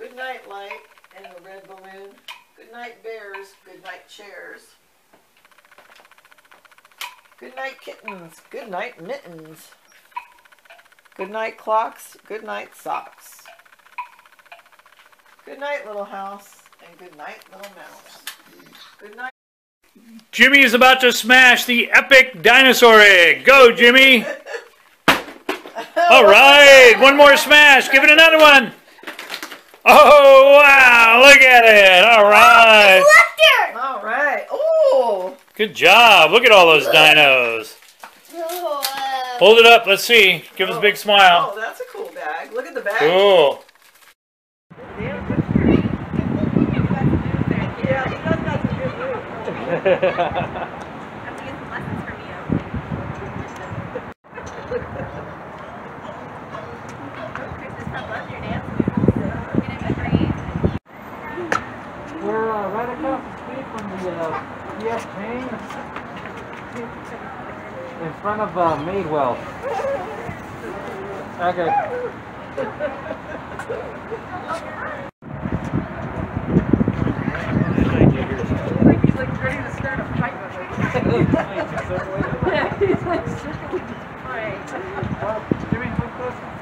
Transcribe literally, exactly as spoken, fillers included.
Good night light and the red balloon. Good night bears. Good night chairs. Good night kittens. Good night mittens. Good night clocks. Good night socks. Good night little house. And good night little mouse. Good night. Jimmy is about to smash the epic dinosaur egg. Go, Jimmy. All right. One more smash. Give it another one. Oh, wow. Look at it. All right. Oh, all right. Oh. Good job. Look at all those dinos. Hold it up. Let's see. Give us a big smile. Oh, that's a cool bag. Look at the bag. Cool. Yeah, he does got some good moves. I have to get some lessons from you. Chris, I love your dance moves. You're gonna be great. We're uh, right across the street from the uh, P F Chang's in front of uh, Madewell. Okay. He's like ready to start a fight with us. Yeah, he's like, Right. well, Jimmy, look closer.